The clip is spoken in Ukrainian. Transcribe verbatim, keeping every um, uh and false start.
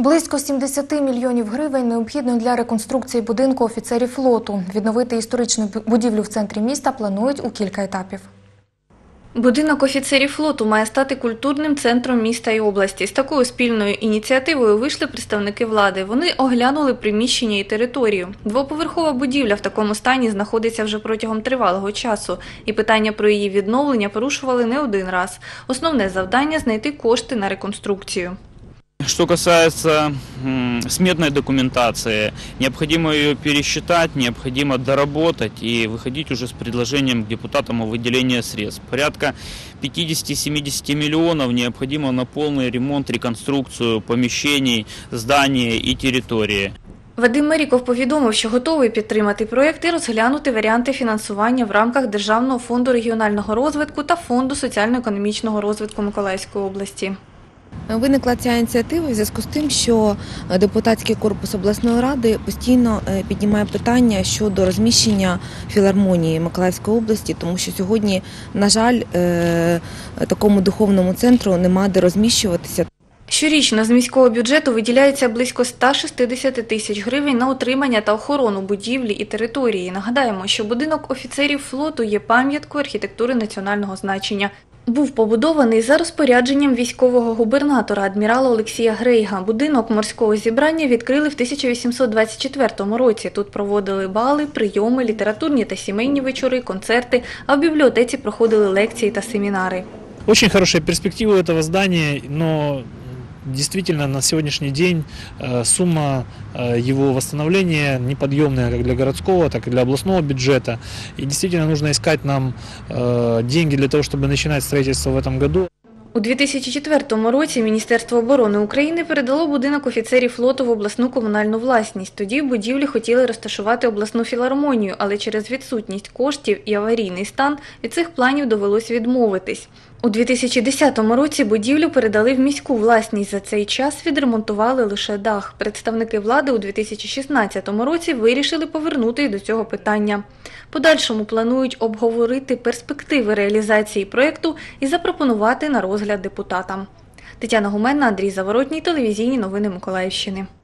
Близько сімдесят мільйонів гривень необхідно для реконструкції будинку офіцерів флоту. Відновити історичну будівлю в центрі міста планують у кілька етапів. Будинок офіцерів флоту має стати культурним центром міста і області. З такою спільною ініціативою вийшли представники влади. Вони оглянули приміщення і територію. Двоповерхова будівля в такому стані знаходиться вже протягом тривалого часу. І питання про її відновлення порушували не один раз. Основне завдання – знайти кошти на реконструкцію. Что касается сметной документации, необходимо ее пересчитать, необходимо доработать и выходить уже с предложением к депутатам о выделении средств. Порядка пятидесяти-семидесяти миллионов необходимо на полный ремонт, реконструкцию помещений, здания и территории. Вадим Меріков повідомив, що готовий підтримати проєкт і розглянути варіанти фінансування в рамках Державного фонду регіонального розвитку та Фонду соціально-економічного розвитку Миколаївської області. Виникла ця ініціатива в зв'язку з тим, що депутатський корпус обласної ради постійно піднімає питання щодо розміщення філармонії Миколаївської області, тому що сьогодні, на жаль, такому духовному центру нема де розміщуватися. Щорічно з міського бюджету виділяється близько ста шістдесяти тисяч гривень на утримання та охорону будівлі і території. Нагадаємо, що будинок офіцерів флоту є пам'яткою архітектури національного значення. Був побудований за розпорядженням військового губернатора адмірала Олексія Грейга. Будинок морського зібрання відкрили в тисяча вісімсот двадцять четвертому році. Тут проводили бали, прийоми, літературні та сімейні вечори, концерти, а в бібліотеці проходили лекції та семінари. Очень хорошие перспективы этого здания, но действительно на сегодняшний день сумма его восстановления неподъемная как для городского, так и для областного бюджета. И действительно нужно искать нам деньги для того, чтобы начинать строительство в этом году. У дві тисячі четвертому році Міністерство оборони України передало будинок офіцерів флоту в обласну комунальну власність. Тоді в будівлі хотіли розташувати обласну філармонію, але через відсутність коштів і аварійний стан від цих планів довелось відмовитись. У дві тисячі десятому році будівлю передали в міську власність. За цей час відремонтували лише дах. Представники влади у дві тисячі шістнадцятому році вирішили повернутися до цього питання. Подальшому планують обговорити перспективи реалізації проєкту і запропонувати на розгляд депутатам. Тетяна Гуменна, Андрій Заворотній, телевізійні новини Миколаївщини.